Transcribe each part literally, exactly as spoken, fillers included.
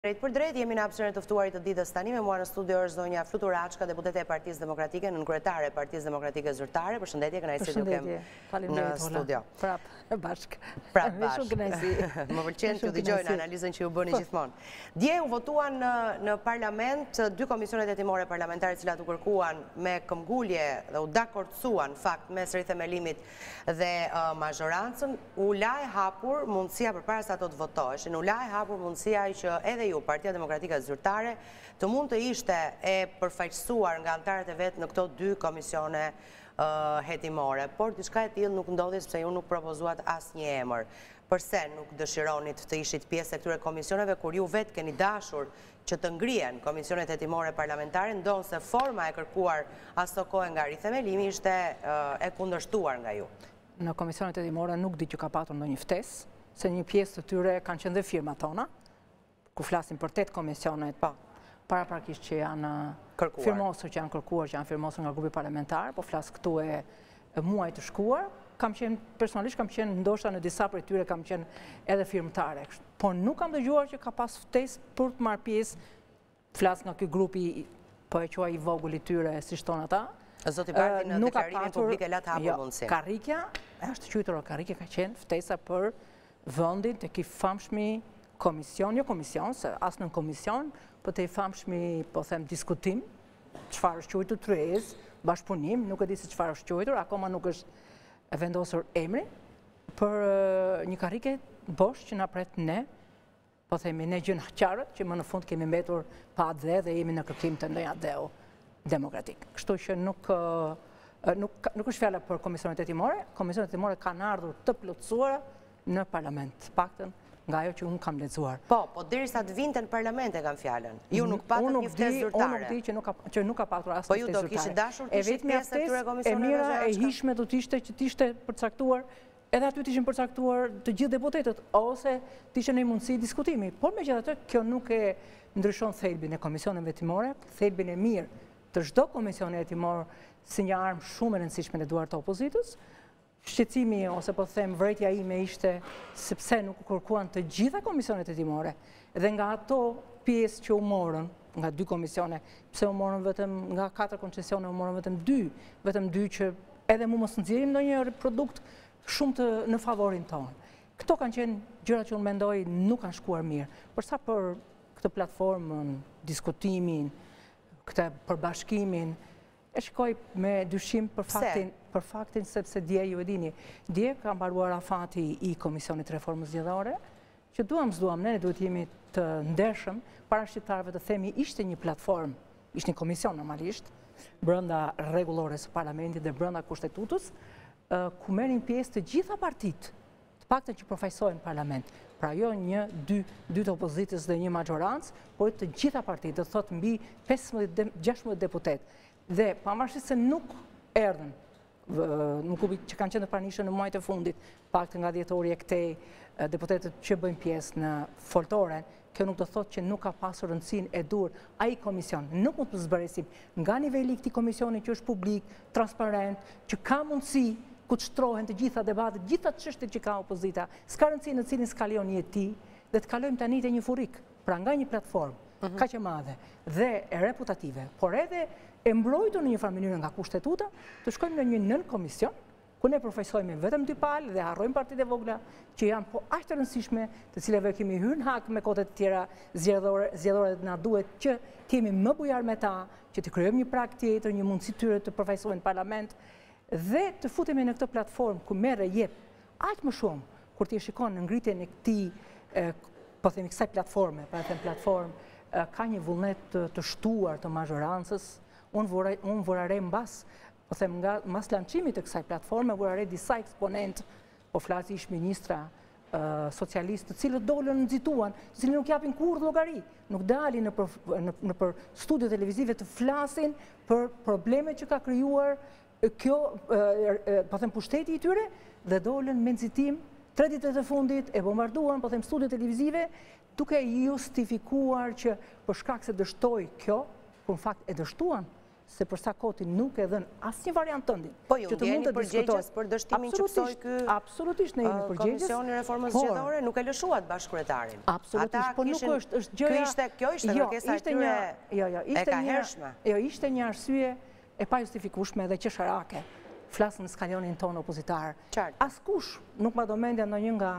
Drejt për drejt, jemi në hapësirën e të ftuarit të ditës tani, me mua në studio është zonja Flutur Açka, deputete e Partisë Demokratike, nënkryetare e Partisë Demokratike Zyrtare. Përshëndetje, kënaqësi t'ju kem në studio. Prap bashk. Prap bashk. Më pëlqen t'ju dëgjoj në analizën që ju bëni gjithmonë. Dje u votuan në parlament dy komisionet hetimore parlamentare, të cilat u kërkuan me këmbgulje dhe u dakordsuan fakt mes rithemelimit dhe mazhorancën, u la e hapur mundësia përpara se ato të votoheshin, u la e hapur mundësia që edhe ju, Partia Demokratike Zyrtare, të mund të ishte e përfaqësuar nga anëtarët e vetë në këto dy komisione hetimore. Por diçka e tillë nuk ndodhi sepse ju nuk propozuat asnjë emër. Përse nuk dëshironit të ishit pjesë e këtyre komisioneve, kur ju vetë keni dashur që të ngrihen komisionet hetimore parlamentare, ndonë se forma e kërkuar aso kohë nga rithemelimi ishte e kundërshtuar nga ju? Në komisionet hetimore nuk di që ka patur ndonjë ftesë, se një pjesë të tyre kanë qenë dhe firma tona, ku flasim për tetë komisionet, para prakisht që janë firmosur, që janë kërkuar, që janë firmosur nga grupi parlamentar, po flasë këtu e muaj të shkuar, kam qenë, personalisht kam qenë, ndoshta në disa për tyre kam qenë edhe firmtare, por nuk kam dëgjuar që ka pas ftesë për të marrë pjesë, flasë nga ky grupi, po e quaj i vogël i tyre, si shton ata. Zoti Parti në deklarimin publik e la të hapur mundësinë. Karrikja, është quajtur karrikja, ka qenë ftesa për vendin tek i famshmi komision, jo komision, se asë në komision, për të i famshmi, po them, diskutim, qëfar është quajtur tryez, bashkëpunim, nuk e di se qëfar është quajtur, akoma nuk është vendosur emri, për një karrike bosh që na pret ne, po themi, ne gjënë qarët, që më në fund kemi mbetur pa dhe dhe jemi në kërkim të ndonjë dheu demokratik. Kështu që nuk nuk është fjala për komisionet hetimore, komisionet hetimore kanë ardhur të plotësuara në parlament, paktën nga ajo që unë kam lexuar. Po, po derisa të vinte në parlament e kam fjalën. Ju nuk patët një ftesë zyrtare. Unë nuk di që nuk ka që nuk ka patur asnjë ftesë zyrtare. Po ju do kishit dashur të ishit pjesë e këtyre komisioneve? E mira e hishme do të ishte që të ishte përcaktuar, edhe aty të ishin përcaktuar të gjithë deputetët, ose të ishte në mundësi diskutimi. Por megjithatë, kjo nuk e ndryshon thelbin e komisioneve hetimore, thelbin e mirë të çdo komisioni hetimor si një armë shumë e rëndësishme në duart të opozitës. Shqetësimi, ose po them vërejtja ime ishte sepse nuk u kërkuan të gjitha komisionet hetimore, dhe nga ato pjesë që u morën, nga dy komisione, pse u morën vetëm nga katër koncesione, u morën vetëm dy, vetëm dy që edhe mu mos nxjerrim ndonjë produkt shumë të në favorin tonë. Këto kanë qenë gjëra që unë mendoj nuk kanë shkuar mirë. Përsa për këtë platformën, diskutimin, këtë përbashkimin, e shkoj me dyshim për faktin, për faktin sepse dje ju e dini, dje ka mbaruar afati i Komisionit Reformës Zgjedhore, që duam s'duam, ne duhet jemi të ndershëm, para shqiptarëve të themi ishte një platformë, ishte një komision normalisht, brenda rregullore së parlamentit dhe brenda kushtetutës, ku merrin pjesë të gjitha partitë, të paktën që përfaqësohen në parlament. Pra jo një, dy, dy të opozitës dhe një majorancë, por të gjitha partitë, do thotë mbi pesëmbëdhjetë gjashtëmbëdhjetë deputet. Dhe pavarësisht se nuk erdhën, nuk ubi që kanë qenë të pranishëm në muajt e fundit, paktën nga dhjetori e këtej deputetët që bëjnë pjesë në foltoren, kjo nuk do thotë që nuk ka pasur rëndësinë e dur ai komision. Nuk mund të zbëresim nga niveli i këtij komisioni që është publik, transparent, që ka mundësi ku të shtrohen të gjitha debatet, gjitha çështjet që ka opozita, s'ka rëndësi në cilin skalion je ti, dhe të kalojmë tani te një furik, pra nga një platformë kaq e madhe dhe e reputative, por edhe e mbrojtur në një farë mënyrë nga kushtetuta, të shkojmë në një nën komision, ku ne përfaqësojmë vetëm dy palë dhe harrojmë partitë e vogla që janë po aq të rëndësishme, të cilave kemi hyrë në hak me kote të tjera zgjedhore, zgjedhore na duhet që të jemi më bujar me ta, që të krijojmë një prag tjetër, një mundësi tyre të përfaqësohen në parlament dhe të futemi në këtë platformë ku merre jep aq më shumë kur ti shikon në ngritjen e këtij, po themi kësaj platforme, pra them platformë, ka një vullnet të shtuar të mazhorancës. Unë vorare mbas, po them nga mas lançimit të kësaj platforme, vorare disa eksponent, po flasi ish ministra socialistë, të cilët dolën nxituan, të cilët nuk japin kurrë llogari, nuk dalin në për, në, në për studio televizive të flasin për problemet që ka krijuar kjo, po them pushteti i tyre, dhe dolën me nxitim tre ditët e fundit e bombarduan, po them studio televizive, duke justifikuar që për shkak se dështoi kjo, por në fakt e dështuan, se përsa koti nuk e dhënë asë një variant tëndin. Po ju ndjeni përgjegjes për dështimin që pësoj kë absolutisht ne jemi përgjegjes. Komisioni Reformës Zgjedhore nuk e lëshuat bashkëkryetarin. Absolutisht, po nuk është është gjëja... Kjo ishte kërkesa e tyre e ka hershme. Jo, ishte një arsye e pa justifikueshme dhe qesharake. Flasën në skalionin tonë opozitar. Askush nuk ma do mendja ndonjë nga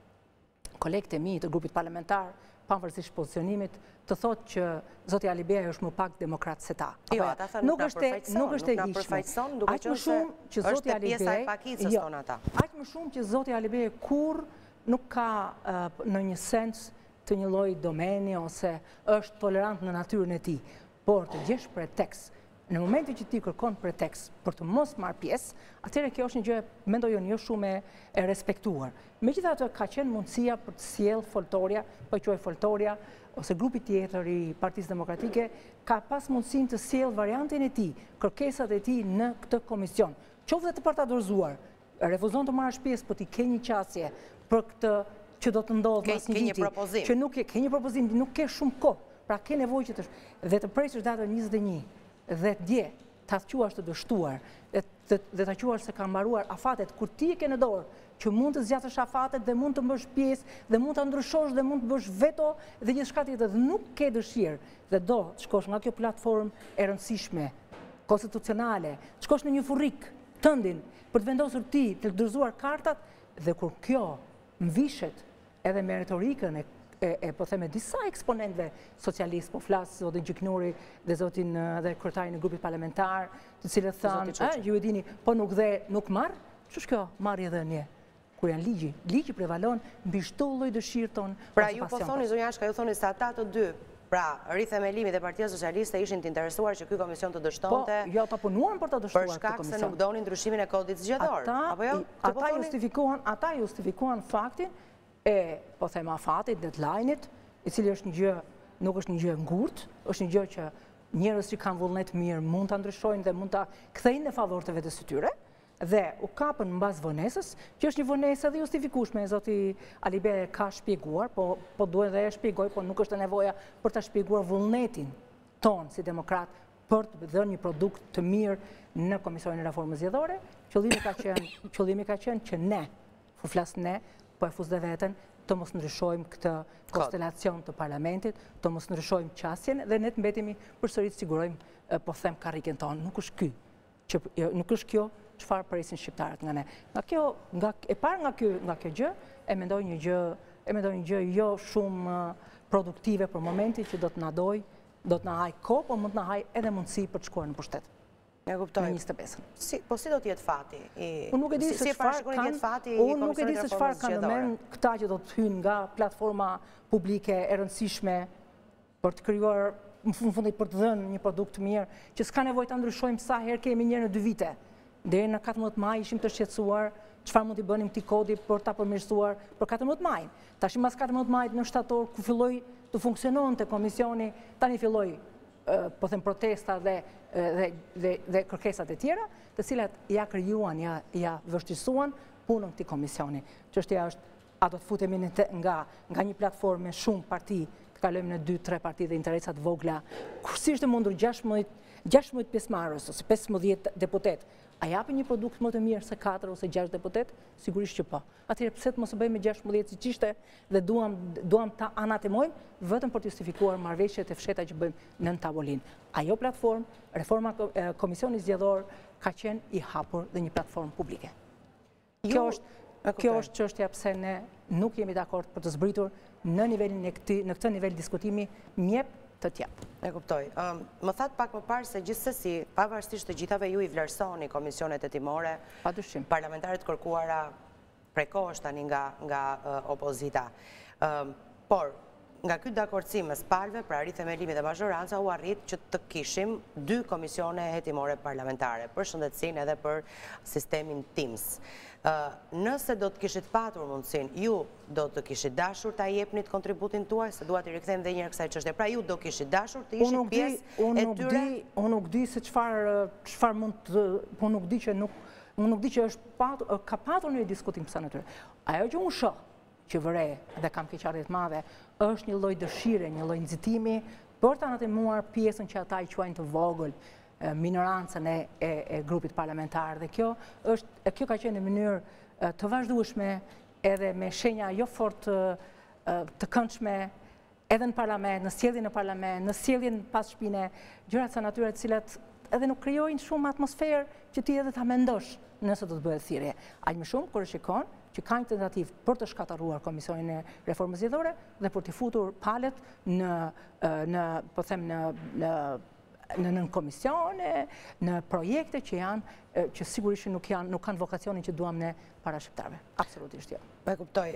kolegët e mi të grupit parlamentar, pavarësisht pozicionimit, të thotë që zoti Ali Bea është më pak demokrat se ta. Jo, ata thënë nuk na përfaqëson, nuk na përfaqëson, duke qenë se është pjesa e pakicës tonë ata. Aq më shumë që zoti Ali Bea kurrë nuk ka në një sens të një lloj domeni ose është tolerant në natyrën e tij, por të gjesh pretekst në momentin që ti kërkon pretekst për të mos marrë pjesë, atëherë kjo është një gjë, mendoj unë, jo shumë e respektuar. Megjithatë ka qenë mundësia për të sjellë foltorja, po quaj foltorja, ose grupi tjetër i Partisë Demokratike, ka pas mundësinë të sjellë variantin e tij, kërkesat e tij në këtë komision. Qoftë të për ta dorëzuar, refuzon të marrësh pjesë, po ti ke një qasje për këtë që do të ndodhë mas një viti, që nuk ke një propozim, nuk ke shumë kohë, pra ke nevojë që të dhe të presësh datën njëzet e një dhe dje ta quash të dështuar dhe ta quash se ka mbaruar afatet, kur ti e ke në dorë që mund të zgjatësh afatet dhe mund të bësh pjesë dhe mund të ndryshosh dhe mund të bësh veto dhe gjithçka tjetër dhe nuk ke dëshirë dhe do të shkosh nga kjo platformë e rëndësishme konstitucionale, të shkosh në një furrik tëndin për të vendosur ti të dorëzuar kartat dhe kur kjo mvishet edhe me retorikën e e po theme disa eksponentëve socialist, po flasë zotin Gjiknuri dhe zotin dhe kryetarin e grupit parlamentar, të cilët thanë, ju e dini, po nuk dhe nuk marë, që është kjo marrje dhe një? Kur janë ligji, ligji prevalon mbi çdo lloj dëshirë tonë. Pra ju po thoni, zonja Ashka, ju thoni se ata të dy, pra rithemelimit e Partia Socialiste ishin të interesuar që ky komision të dështonte. Po, jo ata punuan për të dështuar këtë komision. Për shkak se nuk donin ndryshimin e kodit zgjedhor. Apo jo? Ata justifikuan, ata justifikuan faktin e, po them, afatit, deadline-it, i cili është një gjë, nuk është një gjë ngurtë, është një gjë që njerëz që kanë vullnet mirë mund ta ndryshojnë dhe mund ta kthejnë në favor të vetes së tyre, dhe u kapën mbas vonesës, që është një vonesë edhe justifikueshme, zoti Ali Bea ka shpjeguar, po po duhet dhe e shpjegoj, po nuk është nevoja për ta shpjeguar vullnetin ton si demokrat për të dhënë një produkt të mirë në Komisionin e Reformës Zgjedhore. Qëllimi ka qenë, qëllimi ka qenë që ne, po flas ne, po e fus dhe veten, të mos ndryshojmë këtë konstelacion të parlamentit, të mos ndryshojmë qasjen dhe ne të mbetemi përsëri të sigurojmë, po them, karriken tonë. Nuk është ky, që nuk është kjo çfarë presin shqiptarët nga ne. Nga kjo, nga e parë nga kjo, nga kjo gjë, e mendoj një gjë, e mendoj një gjë jo shumë produktive për momentin që do të na doj, do të na haj kohë, po mund të na haj edhe mundësi për të shkuar në pushtet. Ja kuptoj. Në njëzet e pesën. Si, po si do të jetë fati? Unë nuk e di se çfarë kanë. Unë nuk e di se çfarë kanë në mend këta që do të hyjnë nga platforma publike e rëndësishme për të krijuar, në fund fundit për të dhënë një produkt të mirë, që s'ka nevojë ta ndryshojmë sa herë kemi një në dy vite. Deri në katërmbëdhjetë maj ishim të shqetësuar çfarë mund t'i bënim ti kodi për ta përmirësuar për katërmbëdhjetë maj. Tash mbas katërmbëdhjetë majit në shtator ku filloi të funksiononte komisioni, tani filloi po them protesta dhe dhe dhe dhe kërkesat e tjera, të cilat ja krijuan, ja ja vështirësuan punën këtij komisioni. Çështja është, a do të futemi në nga nga një platformë me shumë parti, të kalojmë në dy tre parti dhe interesa të vogla. Si është e mundur gjashtëmbëdhjetë pjesëmarrës ose pesëmbëdhjetë deputet, a japin një produkt më të mirë se katër ose gjashtë deputet? Sigurisht që po. Atëherë pse të mos e bëjmë me gjashtëmbëdhjetë siç ishte dhe duam duam ta anatemojmë vetëm për të justifikuar marrëveshjet e fsheta që bëjmë nën tavolinë. Ajo platformë, reforma e Komisionit Zgjedhor, ka qenë i hapur dhe një platformë publike. Kjo është kjo është çështja pse ne nuk jemi dakord për të zbritur në nivelin e këtij në këtë nivel diskutimi mjep të tjep. E kuptoj. Më thatë pak më parë se gjithsesi, pavarësisht të gjithave ju i vlerësoni komisionet hetimore, parlamentarët kërkuara prekosh tani nga opozita. Por, nga ky dakordësim mes palëve, pra rithemelimi dhe mazhoranca, u arrit që të kishim dy komisione hetimore parlamentare, për shëndetësinë edhe për sistemin Teams. Nëse do të kishit patur mundësin, ju do të kishit dashur të jepnit kontributin tuaj, se duat i rikëthejmë dhe njërë kësaj çështje. Pra ju do kishit dashur të ishit pjesë e tyre? Unë nuk di se çfarë mund të... Unë nuk di që nuk... Unë nuk di që është ka patur një diskutim pësa në tyre. Ajo që unë shoh, që vëre dhe kam keqardhje të madhe, është një lloj dëshire, një lloj nxitimi për të anatemuar pjesën që ata i quajnë të vogël minorancën e grupit parlamentar. Dhe kjo ka qenë në mënyrë të vazhdueshme edhe me shenja jo fort të këndshme edhe në parlament, në sjelljen në parlament, në sjelljen pas shpine, gjërat sa natyre të cilat edhe nuk krijojnë shumë atmosferë që ti edhe ta mendosh nëse do të bëhet thirrje. Aq më shumë kur e shikon që ka një tentativë për të shkatërruar Komisionin e Reformës Zgjedhore dhe për të futur palët në në po them në në në nën komisione, në projekte që janë që sigurisht nuk janë nuk kanë vokacionin që duam ne para shqiptarëve. Absolutisht jo. E kuptoj.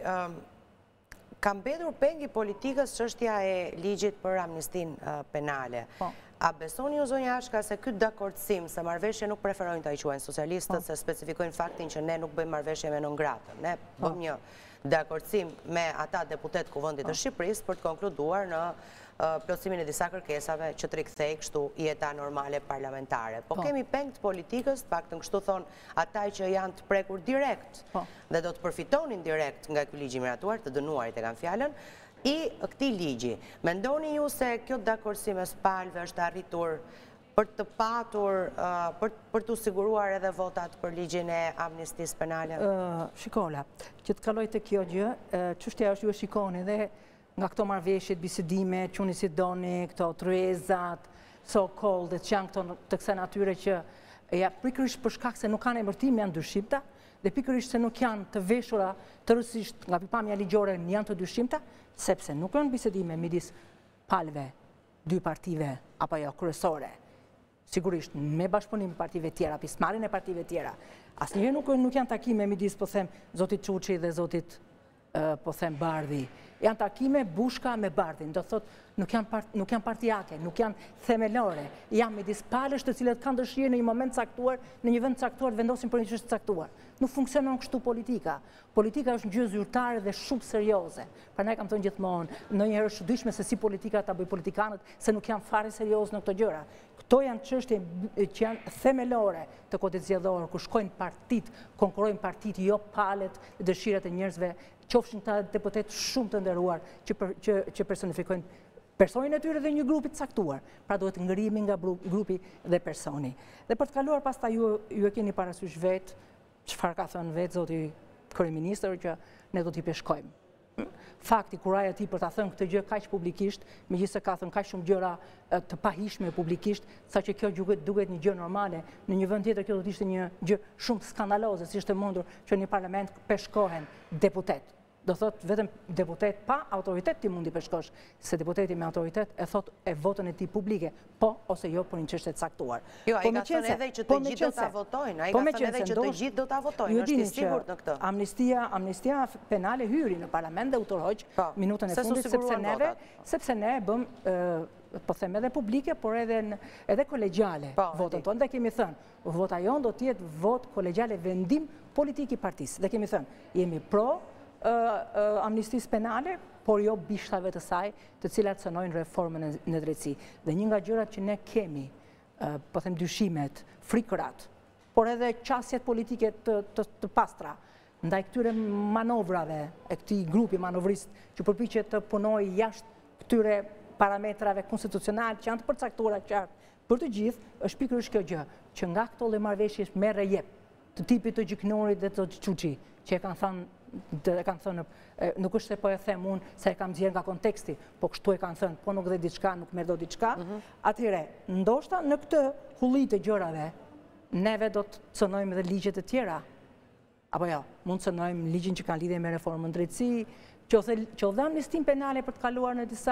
Ka mbetur peng i politikës çështja e ligjit për amnistinë penale. A besoni ju zonja Ashka se ky dakordsim se marrëveshje nuk preferojnë ta i quajnë socialistët se specifikojnë faktin që ne nuk bëjmë marrëveshje me non-gratën. Ne bëjmë një dakordsim me ata deputet kuvendit të Shqipërisë për të konkluduar në plotësimin e disa kërkesave që të rikthej kështu jeta normale parlamentare. Po kemi peng të politikës, të paktën kështu thon ata që janë të prekur direkt dhe do të përfitonin direkt nga ky ligj i miratuar, të dënuarit e kanë fjalën, i këtij ligji. Mendoni ju se kjo dakordsim mes palëve është arritur për të patur, për të siguruar edhe votat për ligjin e amnistisë penale? Shikola, që të kaloj të kjo gjë, çështja është ju e shikoni dhe nga këto marrëveshjet, bisedime, çuni si doni, këto truezat, so-called, që janë këto të kësaj natyre që ja pikërisht për shkak se nuk kanë emërtim janë dyshimta, dhe pikërisht se nuk janë të veshura tërësisht nga pikpamja ligjore janë të dyshimta, sepse nuk janë bisedime midis palëve, dy partive apo jo kryesore. Sigurisht me bashkëpunim me partive tjera, pjesëmarrjen e partive tjera. Asnjëherë nuk nuk janë takime midis po them zotit Çuçi dhe zotit po them Bardhi. Janë takime bushka me Bardhin, do thot nuk janë nuk janë partijake, nuk janë themelore, janë midis palësh të cilët kanë dëshirë në një moment caktuar, në një vend caktuar vendosin për një çështje caktuar. Nuk funksionon kështu politika. Politika është një gjë zyrtare dhe shumë serioze. Prandaj kam thënë gjithmonë, ndonjëherë është çuditshme se si politika ta bëj politikanët, se nuk janë fare serioz në këto gjëra. Këto janë çështje që janë themelore të kodit zgjedhor, ku shkojnë partitë, konkurrojnë partitë, jo palët, dëshirat e njerëzve, qofshin ta deputet shumë të nderuar që që që personifikojnë personin e tyre dhe një grupi të caktuar. Pra duhet ngërimi nga grupi dhe personi. Dhe për të kaluar pastaj ju ju e keni parasysh vetë çfarë ka thënë vetë zoti kryeministër që ne do t'i peshkojmë. Fakti kuraja ti për ta thënë këtë gjë kaq publikisht, megjithëse ka thënë kaq shumë gjëra të pahishme publikisht, saqë kjo duket duket një gjë normale, në një vend tjetër kjo do të ishte një gjë shumë skandaloze, si është e mundur që në parlament peshkohen deputet. Do thot vetëm deputet pa autoritet ti mundi peshkosh, se deputeti me autoritet e thot e votën e tij publike, po ose jo për një çështje të caktuar. Jo, ai ka thënë edhe që të gjithë do ta votojnë, ai ka thënë edhe që të gjithë do ta votojnë, është i sigurt në këtë. Amnistia, amnistia penale hyri në parlament dhe u tërhoq minutën e fundit sepse neve, sepse ne bëm po them edhe publike, por edhe edhe kolegjiale votën tonë. Dhe kemi thënë, vota jon do të jetë votë kolegjiale vendim politik i partisë. Dhe kemi thënë, jemi pro amnistisë penale, por jo bishtave të saj, të cilat cënojnë reformën në drejtësi. Dhe një nga gjërat që ne kemi, po them dyshimet, frikërat, por edhe qasjet politike të pastra, ndaj këtyre manovrave, e këtij grupi manovrist që përpiqet të punojë jashtë këtyre parametrave konstitucional që janë të përcaktuara qartë për të gjithë, është pikërisht kjo gjë, që nga këto lloj marrëveshjesh merr e jep të tipit të Gjiknorit dhe të Çuçi, që e kanë thënë dhe kanë thënë, nuk është se po e them unë se e kam zgjerë nga konteksti, po kështu e kanë thënë, po nuk dhe diçka, nuk merr do diçka, atëherë, ndoshta në këtë hulli të gjërave, neve do të cënojmë dhe ligjet e tjera. Apo jo, mund të cënojmë ligjin që kanë lidhje me reformën drejtësi, që dhe amnistin penale për të kaluar në disa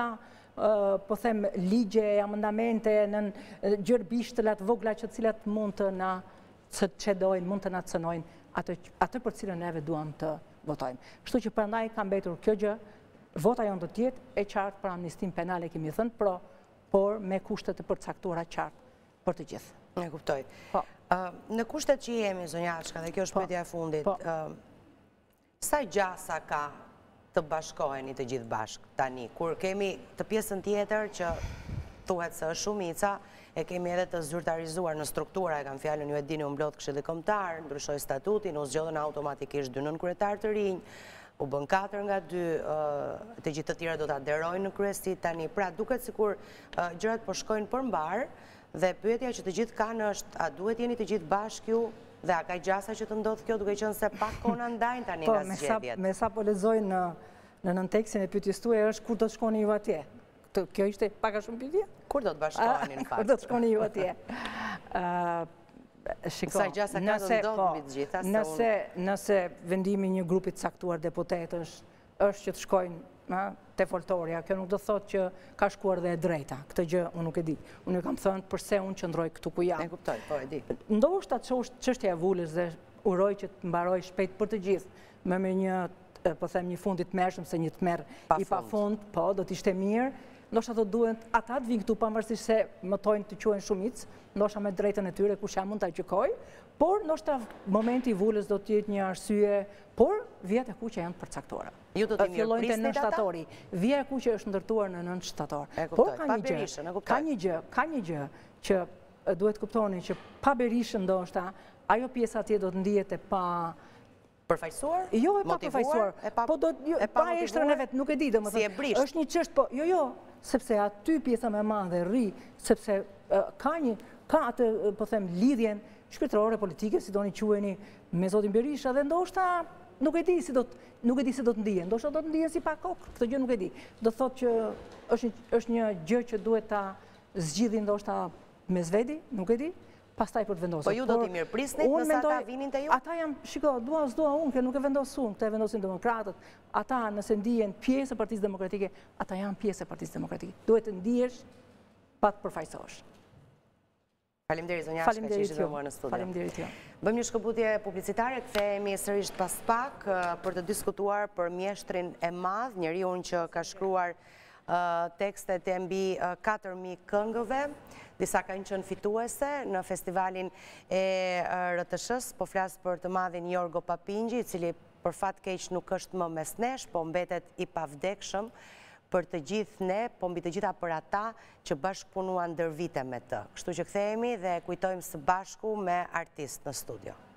po them ligje, amendamente, në gjërbisht të latë vogla që cilat mund të na të qedojnë, mund të na cënojnë atë për cilën neve duam të votojmë. Kështu që prandaj ka mbetur kjo gjë, vota jonë do të jetë e qartë për amnistin penale, kemi thënë pro, por me kushtet të përcaktuara qartë për të gjithë. E kuptoj. Në kushtet që jemi, zonja Ashka, dhe kjo është pyetja e fundit, sa gjasa ka të bashkoheni të gjithë bashkë tani, kur kemi të pjesën tjetër që thuhet se është shumica, e kemi edhe të zyrtarizuar në struktura, e kam fjalën ju e dini u mblodh Këshilli Kombëtar, ndryshoi statutin, u zgjodhen automatikisht dy nënkretar të rinj, u bën katër nga dy, të gjithë të tjera do të aderojnë në kryesi tani. Pra duket sikur gjërat po shkojnë përmbar dhe pyetja që të gjithë kanë është a duhet jeni të gjithë bashkë ju dhe a ka gjasa që të ndodhë kjo duke qenë se pak kona ndajnë tani nga zgjedhjet. Me sa po lexojnë në në nëntekstin e pyetjes tuaja është kur do të shkoni ju atje. Kjo ishte pak a shumë pyetje? Kur do të bashkoheni në fakt? Kur do të shkoni ju atje? Shiko, nëse vendimi një grupit caktuar deputetësh është që të shkojnë te foltoria, kjo nuk do thot që ka shkuar dhe e drejta. Këtë gjë unë nuk e di. Unë kam thënë përse unë qëndroj këtu ku jam. E kuptoj, po e di. Ndoshta çështja e vulës dhe uroj që të mbaroj shpejt për të gjithë me me një, po them një fundit mërshëm se një të merë i pa fund, po, do t'ishte mirë. Ndoshta do duhet ata të vinë këtu pavarësisht se mëtojnë të quhen shumicë, ndoshta me drejtën e tyre kush jam mund ta gjykoj, por ndoshta momenti i vulës do të jetë një arsye, por vjet e kuqe janë përcaktuara. Ju do të mirëprisni ata? Shtatori. Vjet e kuqe është ndërtuar në nëntë shtator. Por ka një gjë, ka një gjë, ka një gjë që duhet kuptoni që pa Berishën ndoshta ajo pjesa atje do të ndihet e pa përfaqësuar? Jo, e pa përfaqësuar. Po do pa eshtrën e vet, nuk e di domethënë. Si e brisht. Është një çështë, po, jo, jo, sepse aty pjesa më e madhe rri, sepse ka një ka atë, po them, lidhjen shpirtërore politike, si doni quheni, me zotin Berisha dhe ndoshta nuk e di si do të nuk e di si do të ndihen. Ndoshta do të ndihen si pa kokë, këtë gjë nuk e di. Do thotë që është është një gjë që duhet ta zgjidhin ndoshta me zvedi, nuk e di. Pastaj për të vendosur. Po ju do t'i mirëprisni nëse ata vinin te ju? Ata jam, shiko, dua s'dua unë, që nuk e vendos unë, këtë e vendosin demokratët. Ata nëse ndihen pjesë e Partisë Demokratike, ata janë pjesë e Partisë Demokratike. Duhet të ndihesh pa të përfaqësohesh. Faleminderit zonja Ashka që ishte me mua në studio. Faleminderit ju. Bëjmë një shkëputje publicitare, kthehemi sërish pas pak për të diskutuar për mjeshtrin e madh, njeriu që ka shkruar tekstet e mbi katër mijë këngëve. Disa kanë qenë fituese në festivalin e R T Sh-s, po flas për të madhin Jorgo Papingji, i cili për fat keq nuk është më mes nesh, po mbetet i pavdekshëm për të gjithë ne, po mbi të gjitha për ata që bashkëpunuan ndër vite me të. Kështu që kthehemi dhe kujtojmë së bashku me artist në studio.